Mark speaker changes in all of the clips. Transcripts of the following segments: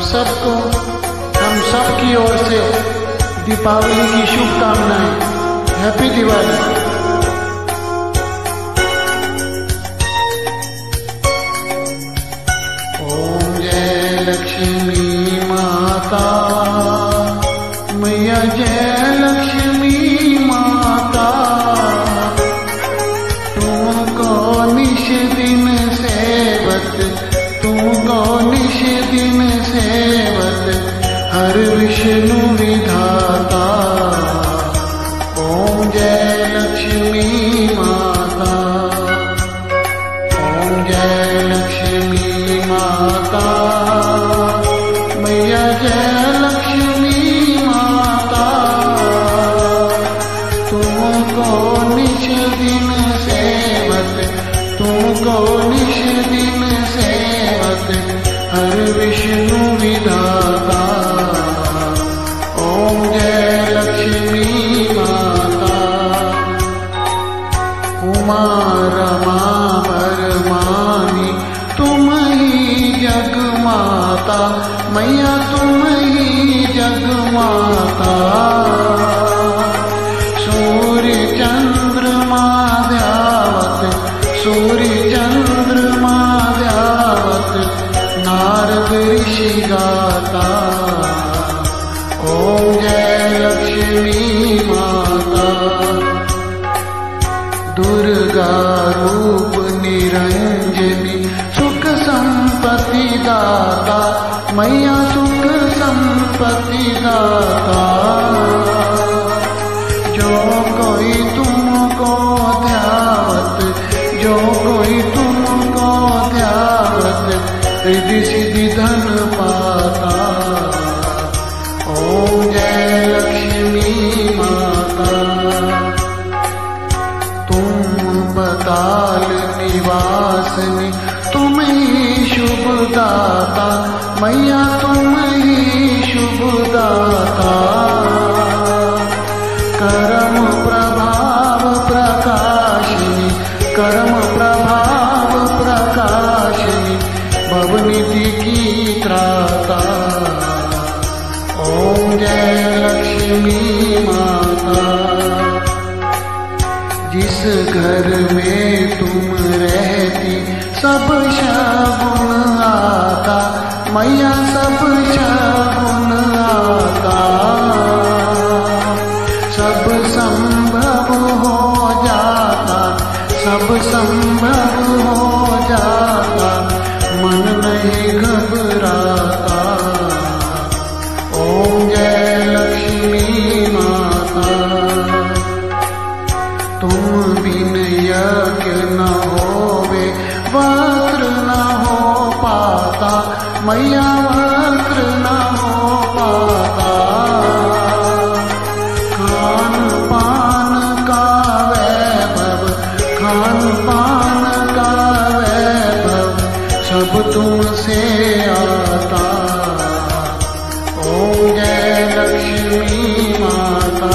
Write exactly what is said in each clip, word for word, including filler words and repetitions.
Speaker 1: सबको, हम सब की ओर से दीपावली की शुभकामनाएं। हैप्पी दिवाली। ओम जय लक्ष्मी माता मैया, जय लक्ष्मी माता, तुमको निश दिन सेवत, तुमको निश दिन सेवत हर विष्णु विधाता। ओम जय लक्ष्मी माता, ओम जय लक्ष्मी माता मैया, जय लक्ष्मी माता, तुमको निश दिन सेवत, तुमको निश दिन सेवत हर विष्णु विधाता। ओम जय लक्ष्मी माता। उमा रमा परमानी तुम ही जग माता मैया, तुम ही जग माता। सूर्य चंद्रमा ध्यावत, सूर्य चंद्रमा ध्यावत नारद ऋषि गाता। ओम जय लक्ष्मी माता। दुर्गा रूप निरंजनी सुख संपत्ति दाता मैया, सुख संपत्ति दाता। जो कोई तुमको ध्यावत, जो कोई तुमको ध्यावत रिद्धि सिद्धि धन पाता। ओम जय लक्ष्मी माता। तुम बताल निवासनी, तुम ही शुभ दाता मैया, तुम ही शुभ दाता। कर्म प्रभाव प्रकाशिनी, कर्म प्रभाव प्रकाशिनी भवनिधि की त्राता। ओम जय लक्ष्मी माता। जिस घर में तुम रहती सब शगुन आता मैया, सब शगुन आता। सब संभव हो जाता, सब संभव हो जाता, मन नहीं घबराता। ओम जय लक्ष्मी माता। तुम बिन यज्ञ न होवे, वक्र न हो पाता मैया, वक्र न हो पाता। खान पान का वैभव, खान पान का वैभव सब तुमसे आता। ओम जय लक्ष्मी माता।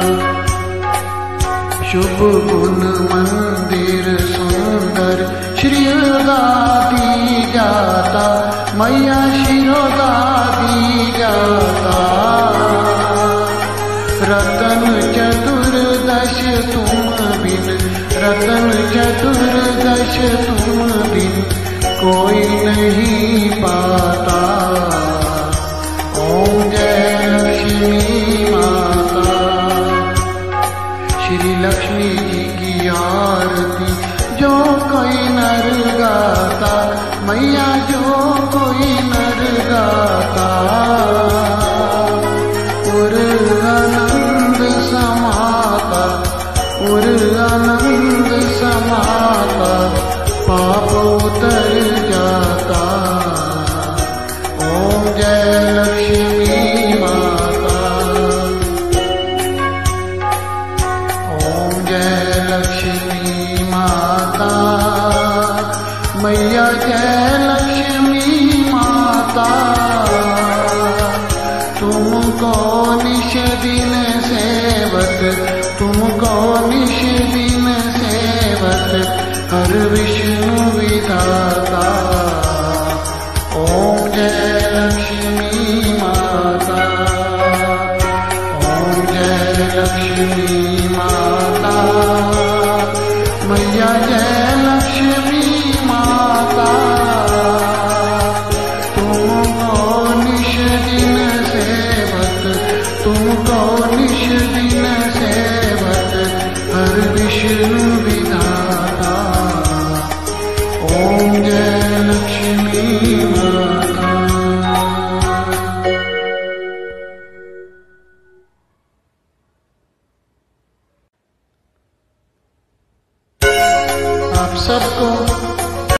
Speaker 1: शुभ गुण मंदिर सुंदर श्रीगादी जाता मैया, शिरोगादी जाता। रतन चतुर्दश तुम बिन, रतन चतुर्दश तुम बिन कोई नहीं पाता। ओम जय लक्ष्मी माता। श्री लक्ष्मी जी की आरती जो कोई नर गाता मैया, जो कोई नर गाता। उर आनंद समाता, उर आनंद समाता, पाप उतर जाता। ओम जय लक्ष्मी माता। ओम जय लक्ष्मी माता मैया, जय लक्ष्मी माता। तुमको निश दिन सेवत, तुमको निश दिन सेवत हर विष्णु विधाता। ओम जय लक्ष्मी को निश दी